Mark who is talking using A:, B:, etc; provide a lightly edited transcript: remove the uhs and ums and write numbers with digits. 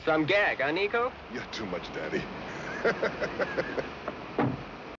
A: Some gag, huh, Nico?
B: You're too much, Daddy.